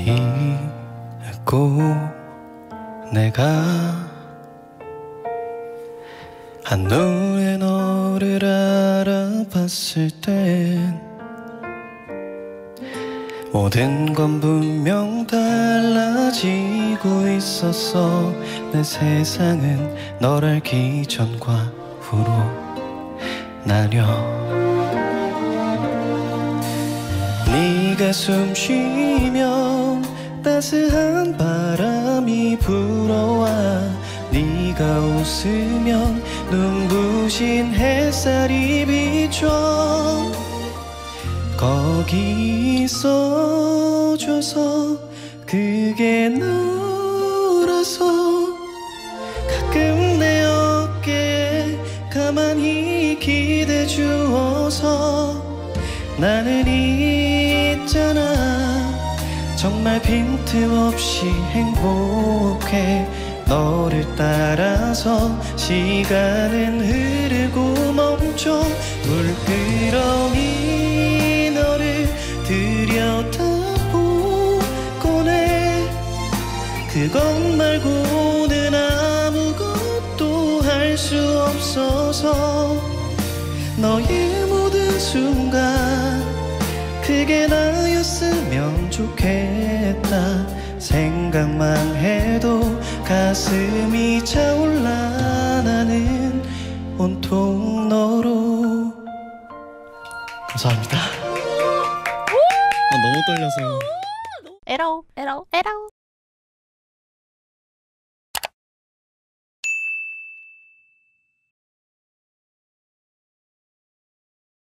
잊고 내가 한눈에 너를 알아봤을 땐 모든 건 분명 달라지고 있었어. 내 세상은 널 알기 전과 후로 나뉘어. 네가 숨 쉬면 따스한 바람이 불어와, 네가 웃으면 눈부신 햇살이 비춰. 거기 있어줘서 그게 너라서 가끔 내 어깨에 가만히 기대 주어서 나는 있잖아. 정말 빈틈없이 행복해. 너를 따라서 시간은 흐르고 멈춰. 물끄러미 너를 들여다보곤 해. 그것 말고는 아무것도 할 수 없어서 너의 모든 순간 그게 나였으면 좋겠다. 생각만 해도 가슴이 차올라. 나는 온통 너로. 감사합니다. 너무 떨려서. 에라오 에라오 에라오.